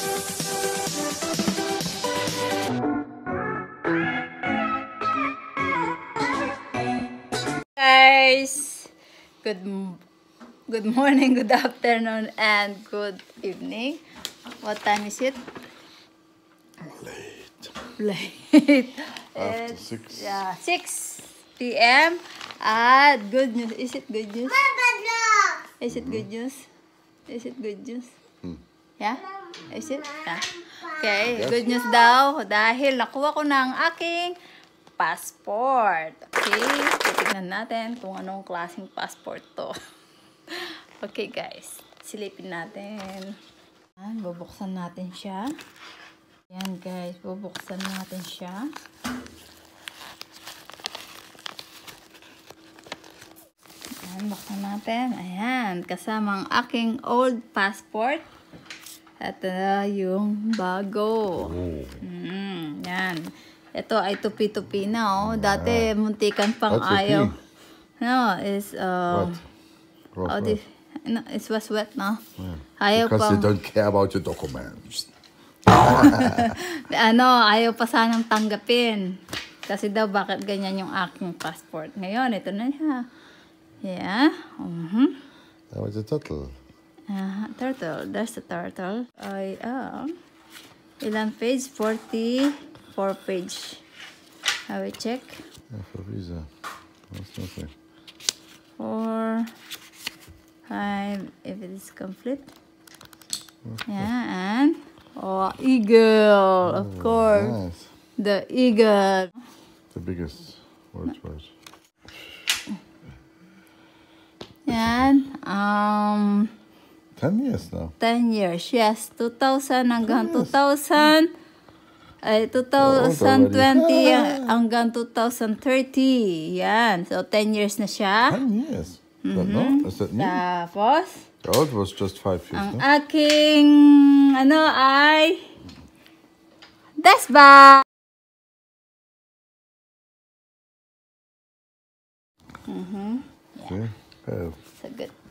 Guys, good morning, good afternoon, and good evening. What time is it? Late. After 6. Yeah, 6 p.m. And good news. Is it good news? Is it good news? Is it good news? Yeah? Is it? Yeah. Okay, good news daw dahil nakuha ko na ang aking passport. Okay, titignan natin kung anong klaseng passport to. Okay guys, silipin natin. Bubuksan natin siya. Yan guys, bubuksan natin siya. Ayan, buksan natin. Ayan, kasama ang aking old passport. Ito na yung bago. Yan. Ito ay tupi-tupi na, oh. Dati, muntikan pang ayaw. No, it's, no, it was wet, no? Yeah. Ayaw Because pang, they don't care about your documents. ayaw pa sanang tanggapin. Kasi daw, bakit ganyan yung aking passport? Ngayon, ito na siya. Yeah. That was a turtle. Turtle. There's a turtle. I am. Ilang page? 44 page. I will check. Yeah, for visa. That's nothing. 4, 5, if it is complete. Okay. Yeah, and eagle, of course. Nice. The eagle. The biggest worldwide. Yan. 10 years now. 10 years, yes. 2000 hanggang 2000. Ay, 2020 hanggang 2030. Yan. So, 10 years na siya. 10 years? No? Is that new? Tapos, Oh, it was just 5 years, ang no? aking, ay, Desba! See? Oh. So, good.